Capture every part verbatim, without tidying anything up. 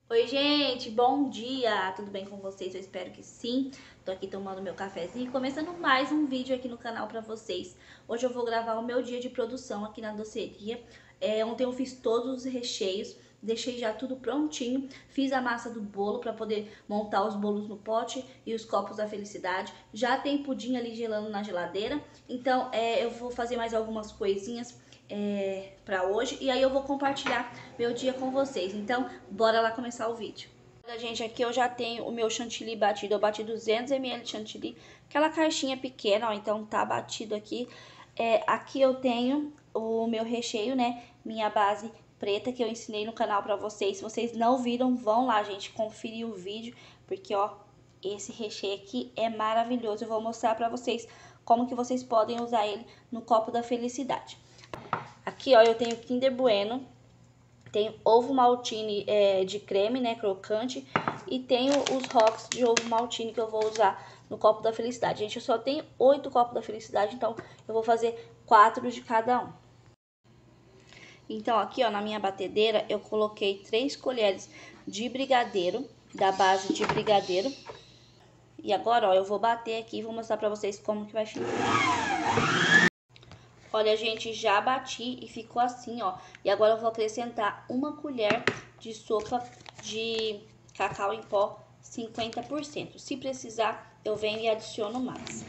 Oi, gente, bom dia! Tudo bem com vocês? Eu espero que sim. Tô aqui tomando meu cafezinho e começando mais um vídeo aqui no canal pra vocês. Hoje eu vou gravar o meu dia de produção aqui na doceria. É, ontem eu fiz todos os recheios, deixei já tudo prontinho. Fiz a massa do bolo pra poder montar os bolos no pote e os copos da felicidade. Já tem pudim ali gelando na geladeira. Então é, eu vou fazer mais algumas coisinhas É, para hoje e aí eu vou compartilhar meu dia com vocês. Então, bora lá começar o vídeo. Olha, gente, aqui eu já tenho o meu chantilly batido. Eu bati duzentos mililitros de chantilly, aquela caixinha pequena, ó, então tá batido aqui. É, aqui eu tenho o meu recheio, né, minha base preta que eu ensinei no canal pra vocês. Se vocês não viram, vão lá, gente, conferir o vídeo, porque, ó, esse recheio aqui é maravilhoso. Eu vou mostrar pra vocês como que vocês podem usar ele no copo da felicidade. Aqui, ó, eu tenho Kinder Bueno, tenho ovo maltine é, de creme, né, crocante, e tenho os rocks de ovo maltine que eu vou usar no copo da felicidade. Gente, eu só tenho oito copos da felicidade, então eu vou fazer quatro de cada um. Então, aqui, ó, na minha batedeira, eu coloquei três colheres de brigadeiro, da base de brigadeiro. E agora, ó, eu vou bater aqui e vou mostrar pra vocês como que vai ficar. Olha, gente, já bati e ficou assim, ó. E agora eu vou acrescentar uma colher de sopa de cacau em pó cinquenta por cento. Se precisar, eu venho e adiciono mais.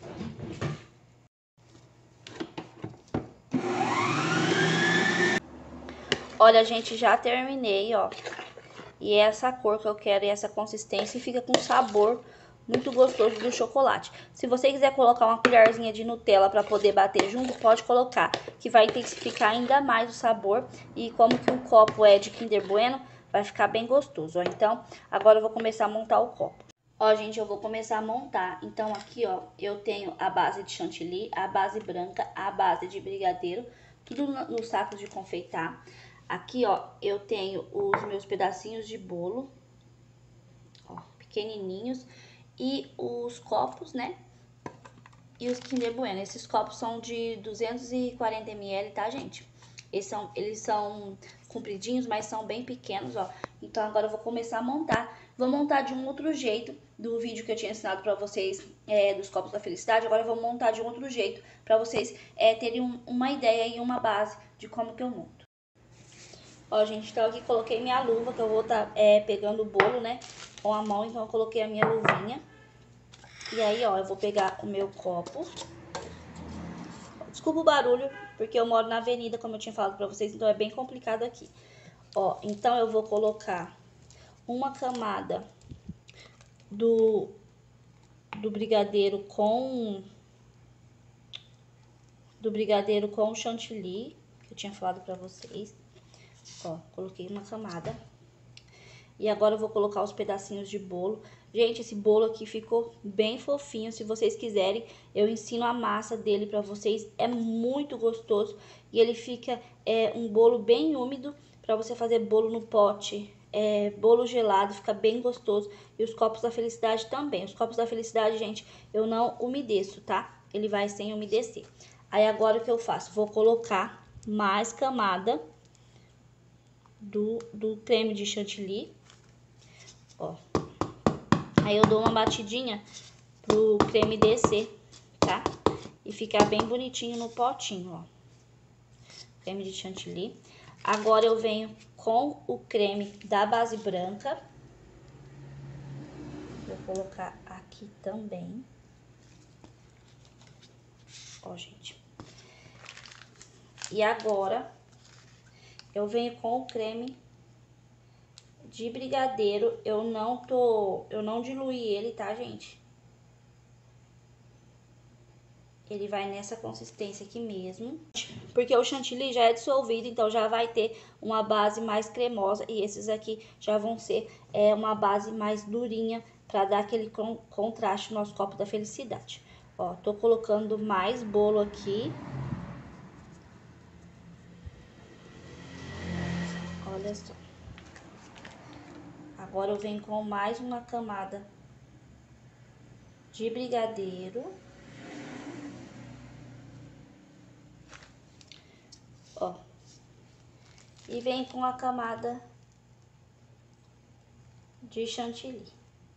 Olha, gente, já terminei, ó. E é essa cor que eu quero e essa consistência, e fica com sabor muito gostoso do chocolate. Se você quiser colocar uma colherzinha de Nutella para poder bater junto, pode colocar, que vai intensificar ainda mais o sabor. E como que o copo é de Kinder Bueno, vai ficar bem gostoso, ó. Então, agora eu vou começar a montar o copo. Ó, gente, eu vou começar a montar. Então, aqui, ó, eu tenho a base de chantilly, a base branca, a base de brigadeiro, tudo no saco de confeitar. Aqui, ó, eu tenho os meus pedacinhos de bolo, ó, pequenininhos. E os copos, né? E os Kinder Bueno. Esses copos são de duzentos e quarenta mililitros, tá, gente? Eles são, eles são compridinhos, mas são bem pequenos, ó. Então, agora eu vou começar a montar. Vou montar de um outro jeito do vídeo que eu tinha ensinado pra vocês é, dos copos da felicidade. Agora eu vou montar de um outro jeito pra vocês é, terem um, uma ideia e uma base de como que eu monto. Ó, gente, então aqui coloquei minha luva, que eu vou estar tá, é, pegando o bolo, né, com a mão. Então eu coloquei a minha luvinha. E aí, ó, eu vou pegar o meu copo. Desculpa o barulho, porque eu moro na avenida, como eu tinha falado pra vocês, então é bem complicado aqui. Ó, então eu vou colocar uma camada do, do brigadeiro com... Do brigadeiro com chantilly, que eu tinha falado pra vocês. Ó, coloquei uma camada. E agora eu vou colocar os pedacinhos de bolo. Gente, esse bolo aqui ficou bem fofinho. Se vocês quiserem, eu ensino a massa dele pra vocês. É muito gostoso. E ele fica é, um bolo bem úmido pra você fazer bolo no pote. É, bolo gelado, fica bem gostoso. E os copos da felicidade também. Os copos da felicidade, gente, eu não umedeço, tá? Ele vai sem umedecer. Aí agora o que eu faço? Vou colocar mais camada do, do creme de chantilly. Ó. Aí eu dou uma batidinha pro creme descer, tá? E ficar bem bonitinho no potinho, ó. Creme de chantilly. Agora eu venho com o creme da base branca. Vou colocar aqui também. Ó, gente. E agora eu venho com o creme de brigadeiro. Eu não tô, eu não diluí ele, tá, gente? Ele vai nessa consistência aqui mesmo, porque o chantilly já é dissolvido, então já vai ter uma base mais cremosa. E esses aqui já vão ser é, uma base mais durinha, pra dar aquele contraste no nosso copo da felicidade. Ó, tô colocando mais bolo aqui. Olha só. Agora eu venho com mais uma camada de brigadeiro. Ó. E vem com a camada de chantilly.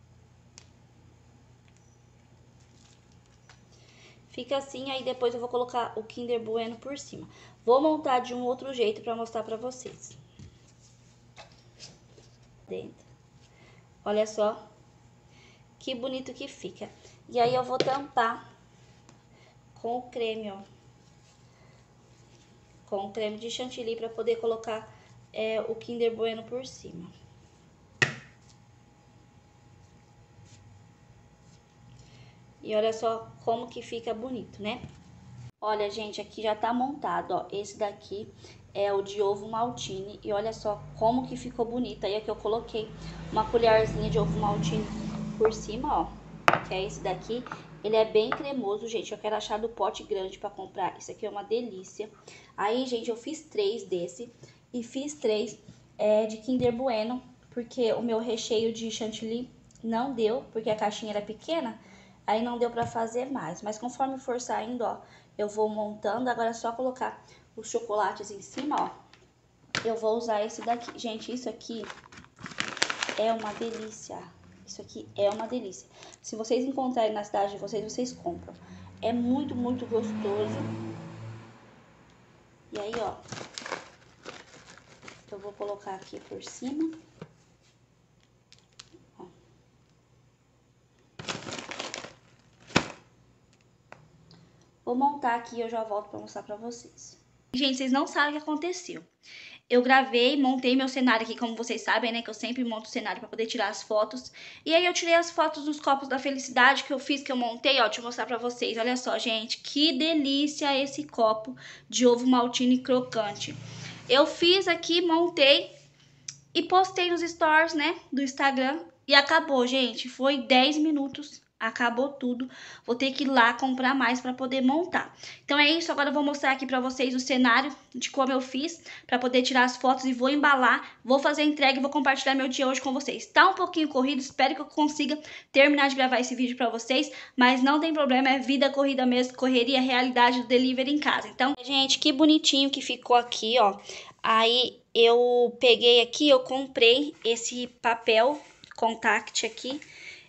Fica assim, aí depois eu vou colocar o Kinder Bueno por cima. Vou montar de um outro jeito pra mostrar pra vocês. Dentro. Olha só que bonito que fica. E aí eu vou tampar com o creme, ó. Com o creme de chantilly pra poder colocar é, o Kinder Bueno por cima. E olha só como que fica bonito, né? Olha, gente, aqui já tá montado, ó. Esse daqui é o de ovo maltine. E olha só como que ficou bonito. Aí aqui eu coloquei uma colherzinha de ovo maltine por cima, ó. Que é esse daqui. Ele é bem cremoso, gente. Eu quero achar do pote grande pra comprar. Isso aqui é uma delícia. Aí, gente, eu fiz três desse. E fiz três é, de Kinder Bueno. Porque o meu recheio de chantilly não deu. Porque a caixinha era pequena. Aí não deu pra fazer mais. Mas conforme for saindo, ó, eu vou montando. Agora é só colocar os chocolates em cima, ó. Eu vou usar esse daqui. Gente, isso aqui é uma delícia. Isso aqui é uma delícia. Se vocês encontrarem na cidade de vocês, vocês compram. É muito, muito gostoso. E aí, ó, eu vou colocar aqui por cima. Ó. Vou montar aqui e eu já volto pra mostrar pra vocês. Gente, vocês não sabem o que aconteceu. Eu gravei, montei meu cenário aqui, como vocês sabem, né? Que eu sempre monto o cenário pra poder tirar as fotos. E aí eu tirei as fotos dos copos da felicidade que eu fiz, que eu montei, ó. Deixa eu mostrar pra vocês. Olha só, gente, que delícia esse copo de ovo maltine crocante. Eu fiz aqui, montei e postei nos stories, né? Do Instagram. E acabou, gente. Foi dez minutos. Acabou tudo. Vou ter que ir lá comprar mais pra poder montar. Então é isso. Agora eu vou mostrar aqui pra vocês o cenário de como eu fiz pra poder tirar as fotos e vou embalar. Vou fazer a entrega e vou compartilhar meu dia hoje com vocês. Tá um pouquinho corrido. Espero que eu consiga terminar de gravar esse vídeo pra vocês. Mas não tem problema. É vida corrida mesmo. Correria, realidade do delivery em casa. Então, gente, que bonitinho que ficou aqui, ó. Aí eu peguei aqui, eu comprei esse papel contact aqui.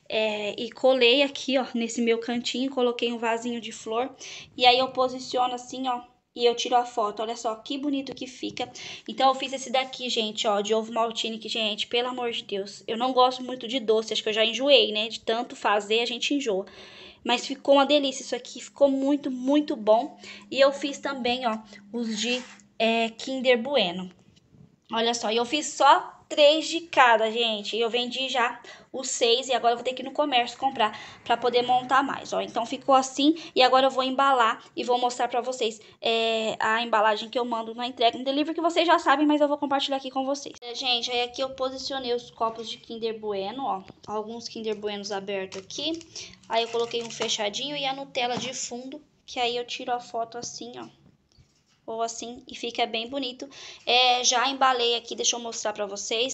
É, e colei aqui, ó, nesse meu cantinho, coloquei um vasinho de flor. E aí eu posiciono assim, ó, e eu tiro a foto. Olha só que bonito que fica. Então eu fiz esse daqui, gente, ó, de ovo maltine, que, gente, pelo amor de Deus, eu não gosto muito de doce, acho que eu já enjoei, né, de tanto fazer a gente enjoa. Mas ficou uma delícia isso aqui, ficou muito, muito bom. E eu fiz também, ó, os de é, Kinder Bueno. Olha só, e eu fiz só três de cada, gente. Eu vendi já os seis e agora eu vou ter que ir no comércio comprar pra poder montar mais, ó. Então ficou assim e agora eu vou embalar e vou mostrar pra vocês é, a embalagem que eu mando na entrega no delivery, que vocês já sabem, mas eu vou compartilhar aqui com vocês. É, gente, aí aqui eu posicionei os copos de Kinder Bueno, ó. Alguns Kinder Buenos abertos aqui. Aí eu coloquei um fechadinho e a Nutella de fundo, que aí eu tiro a foto assim, ó. Ou assim, e fica bem bonito. É, já embalei aqui, deixa eu mostrar pra vocês.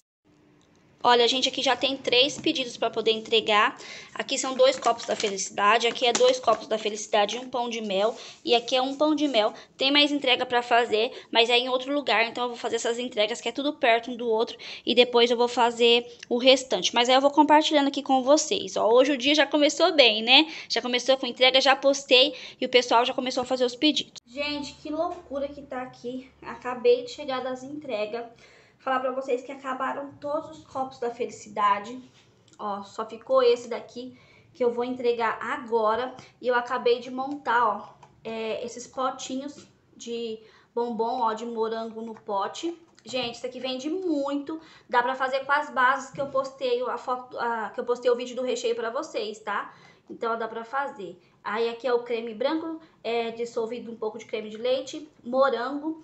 Olha, gente, aqui já tem três pedidos para poder entregar. Aqui são dois copos da felicidade, aqui é dois copos da felicidade e um pão de mel. E aqui é um pão de mel. Tem mais entrega para fazer, mas é em outro lugar. Então eu vou fazer essas entregas que é tudo perto um do outro. E depois eu vou fazer o restante. Mas aí eu vou compartilhando aqui com vocês. Ó, hoje o dia já começou bem, né? Já começou com entrega, já postei e o pessoal já começou a fazer os pedidos. Gente, que loucura que tá aqui. Acabei de chegar das entregas. Falar pra vocês que acabaram todos os copos da felicidade. Ó, só ficou esse daqui que eu vou entregar agora. E eu acabei de montar, ó, é, esses potinhos de bombom, ó, de morango no pote. Gente, isso aqui vende muito. Dá pra fazer com as bases que eu postei a foto, a, que eu postei o vídeo do recheio pra vocês, tá? Então dá pra fazer. Aí aqui é o creme branco, é, dissolvido um pouco de creme de leite, morango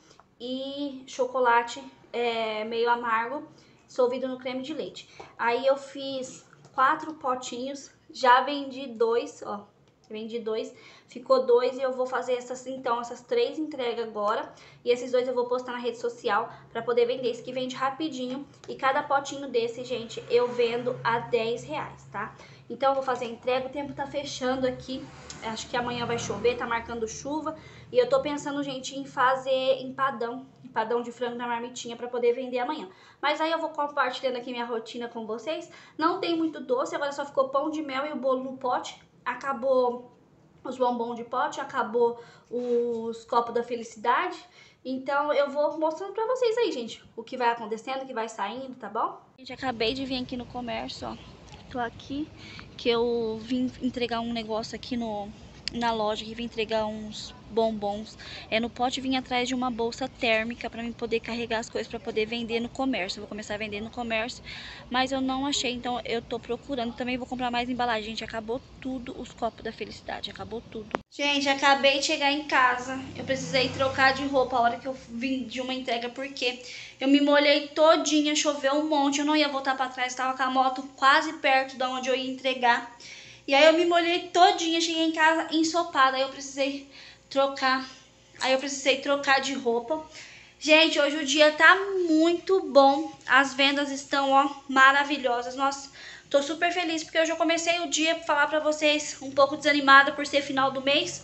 e chocolate é, meio amargo, dissolvido no creme de leite. Aí eu fiz quatro potinhos, já vendi dois, ó, vendi dois, ficou dois e eu vou fazer essas, então, essas três entregas agora. E esses dois eu vou postar na rede social pra poder vender. Esse que vende rapidinho e cada potinho desse, gente, eu vendo a dez reais, tá? Então eu vou fazer a entrega, o tempo tá fechando aqui, acho que amanhã vai chover, tá marcando chuva. E eu tô pensando, gente, em fazer empadão empadão de frango na marmitinha para poder vender amanhã. Mas aí eu vou compartilhando aqui minha rotina com vocês. Não tem muito doce, agora só ficou pão de mel e o bolo no pote. Acabou os bombons de pote, acabou os copos da felicidade. Então eu vou mostrando pra vocês aí, gente, o que vai acontecendo, o que vai saindo, tá bom? Gente, acabei de vir aqui no comércio, ó. Tô aqui, que eu vim entregar um negócio aqui no, na loja, que vim entregar uns bombons. É no pote, vim atrás de uma bolsa térmica pra mim poder carregar as coisas pra poder vender no comércio. Eu vou começar a vender no comércio, mas eu não achei, então eu tô procurando. Também vou comprar mais embalagem. Gente, acabou tudo os copos da felicidade, acabou tudo. Gente, acabei de chegar em casa. Eu precisei trocar de roupa a hora que eu vim de uma entrega, porque eu me molhei todinha, choveu um monte. Eu não ia voltar pra trás, tava com a moto quase perto de onde eu ia entregar. E aí eu me molhei todinha, cheguei em casa ensopada. Aí eu precisei trocar, aí eu precisei trocar de roupa. Gente, hoje o dia tá muito bom. As vendas estão, ó, maravilhosas. Nossa, tô super feliz porque hoje eu comecei o dia, pra falar pra vocês, um pouco desanimada por ser final do mês.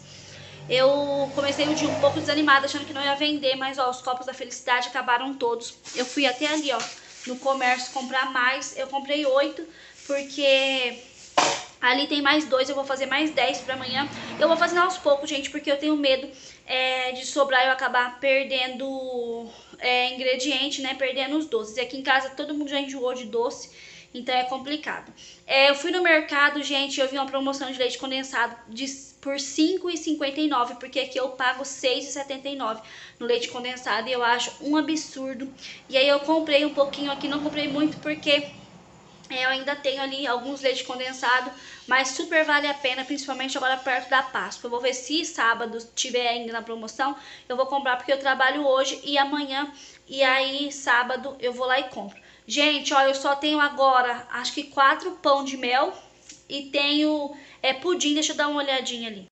Eu comecei o dia um pouco desanimada, achando que não ia vender, mas ó, os copos da felicidade acabaram todos. Eu fui até ali, ó, no comércio comprar mais. Eu comprei oito, porque ali tem mais dois, eu vou fazer mais dez pra amanhã. Eu vou fazer aos poucos, gente, porque eu tenho medo é, de sobrar e eu acabar perdendo é, ingrediente, né? Perdendo os doces. E aqui em casa todo mundo já enjoou de doce, então é complicado. É, eu fui no mercado, gente, eu vi uma promoção de leite condensado de, por cinco reais e cinquenta e nove centavos, porque aqui eu pago seis reais e setenta e nove centavos no leite condensado e eu acho um absurdo. E aí eu comprei um pouquinho aqui, não comprei muito porque eu ainda tenho ali alguns leite condensado, mas super vale a pena, principalmente agora perto da Páscoa. Eu vou ver se sábado tiver ainda na promoção, eu vou comprar porque eu trabalho hoje e amanhã, e aí sábado eu vou lá e compro. Gente, ó, eu só tenho agora, acho que quatro pão de mel e tenho é, pudim, deixa eu dar uma olhadinha ali.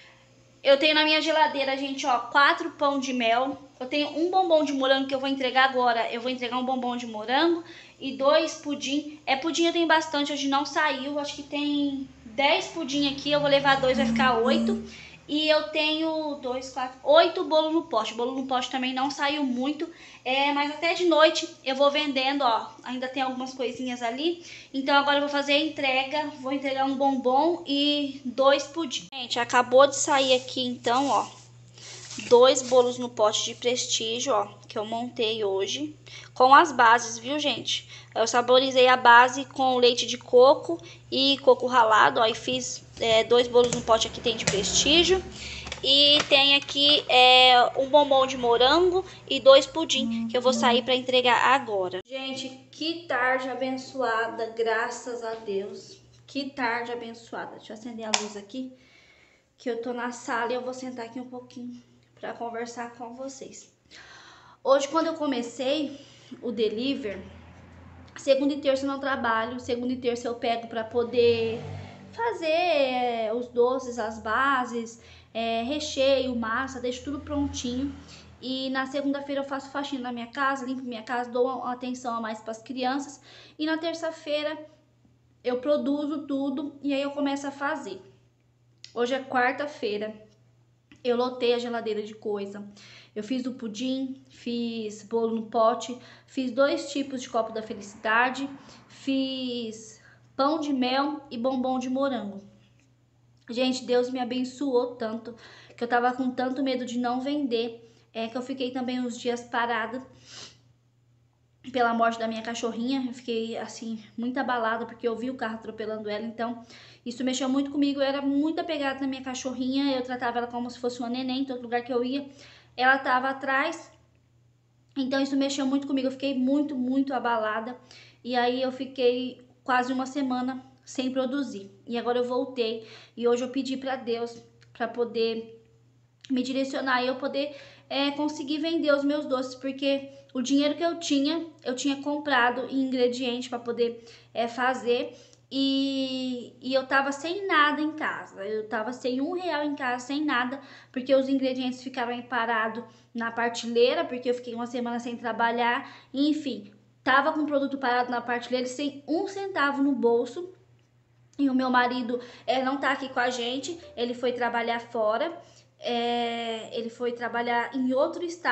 Eu tenho na minha geladeira, gente, ó, quatro pão de mel. Eu tenho um bombom de morango que eu vou entregar agora. Eu vou entregar um bombom de morango e dois pudim. É, pudim eu tenho bastante, hoje não saiu. Acho que tem dez pudim aqui. Eu vou levar dois, vai ficar oito. E eu tenho dois, quatro, oito bolos no pote. Bolo no pote também não saiu muito. É, mas até de noite eu vou vendendo, ó. Ainda tem algumas coisinhas ali. Então agora eu vou fazer a entrega. Vou entregar um bombom e dois pudim. Gente, acabou de sair aqui então, ó. Dois bolos no pote de prestígio, ó. Que eu montei hoje. Com as bases, viu, gente? Eu saborizei a base com leite de coco e coco ralado, ó. E fiz é, dois bolos no pote aqui, tem de prestígio. E tem aqui é, um bombom de morango e dois pudim, que eu vou sair para entregar agora. Gente, que tarde abençoada, graças a Deus. Que tarde abençoada. Deixa eu acender a luz aqui, que eu tô na sala e eu vou sentar aqui um pouquinho para conversar com vocês. Hoje, quando eu comecei o delivery, segunda e terça eu não trabalho, segunda e terça eu pego para poder fazer é, os doces, as bases, é, recheio, massa, deixo tudo prontinho. E na segunda-feira eu faço faxina na minha casa, limpo minha casa, dou uma atenção a mais para as crianças. E na terça-feira eu produzo tudo e aí eu começo a fazer. Hoje é quarta-feira, eu lotei a geladeira de coisa. Eu fiz o pudim, fiz bolo no pote, fiz dois tipos de copo da felicidade, fiz pão de mel e bombom de morango. Gente, Deus me abençoou tanto, que eu tava com tanto medo de não vender, é que eu fiquei também uns dias parada pela morte da minha cachorrinha. Eu fiquei, assim, muito abalada, porque eu vi o carro atropelando ela, então isso mexeu muito comigo. Eu era muito apegada na minha cachorrinha, eu tratava ela como se fosse uma neném, em todo lugar que eu ia, ela tava atrás, então isso mexeu muito comigo, eu fiquei muito, muito abalada, e aí eu fiquei quase uma semana sem produzir, e agora eu voltei, e hoje eu pedi pra Deus pra poder me direcionar e eu poder é, conseguir vender os meus doces, porque o dinheiro que eu tinha, eu tinha comprado em ingrediente pra poder é, fazer, e, e eu tava sem nada em casa, eu tava sem um real em casa, sem nada, porque os ingredientes ficaram aí parados na prateleira, porque eu fiquei uma semana sem trabalhar, enfim, tava com o produto parado na prateleira, sem um centavo no bolso. E o meu marido é, não tá aqui com a gente, ele foi trabalhar fora, é, ele foi trabalhar em outro estado,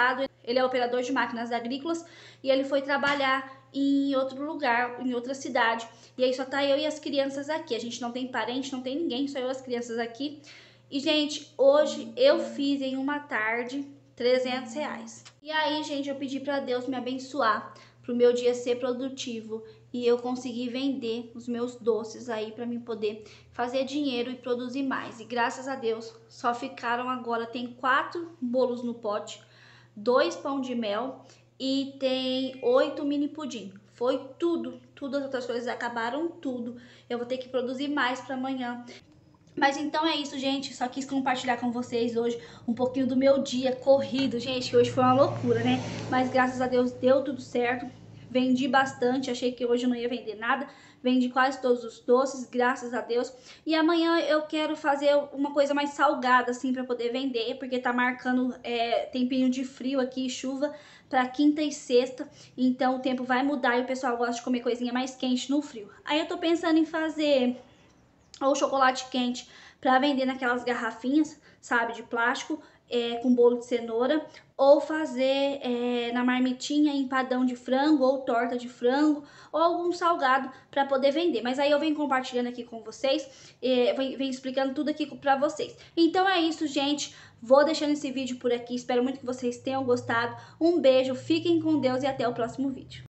ele é operador de máquinas agrícolas e ele foi trabalhar em outro lugar, em outra cidade. E aí só tá eu e as crianças aqui. A gente não tem parente, não tem ninguém, só eu e as crianças aqui. E, gente, hoje eu fiz em uma tarde trezentos reais. E aí, gente, eu pedi pra Deus me abençoar, pro meu dia ser produtivo e eu conseguir vender os meus doces aí pra mim poder fazer dinheiro e produzir mais. E graças a Deus, só ficaram agora, tem quatro bolos no pote, dois pão de mel e tem oito mini pudim. Foi tudo, tudo as outras coisas acabaram tudo. Eu vou ter que produzir mais para amanhã. Mas então é isso, gente. Só quis compartilhar com vocês hoje um pouquinho do meu dia corrido, gente, que hoje foi uma loucura, né? Mas graças a Deus deu tudo certo. Vendi bastante, achei que hoje eu não ia vender nada. Vendi quase todos os doces, graças a Deus. E amanhã eu quero fazer uma coisa mais salgada, assim, pra poder vender. Porque tá marcando é, tempinho de frio aqui, chuva, pra quinta e sexta. Então o tempo vai mudar e o pessoal gosta de comer coisinha mais quente no frio. Aí eu tô pensando em fazer ou chocolate quente pra vender naquelas garrafinhas, sabe, de plástico, é, com bolo de cenoura, ou fazer é, na marmitinha empadão de frango ou torta de frango ou algum salgado para poder vender. Mas aí eu venho compartilhando aqui com vocês, é, venho, venho explicando tudo aqui para vocês. Então é isso, gente. Vou deixando esse vídeo por aqui. Espero muito que vocês tenham gostado. Um beijo, fiquem com Deus e até o próximo vídeo.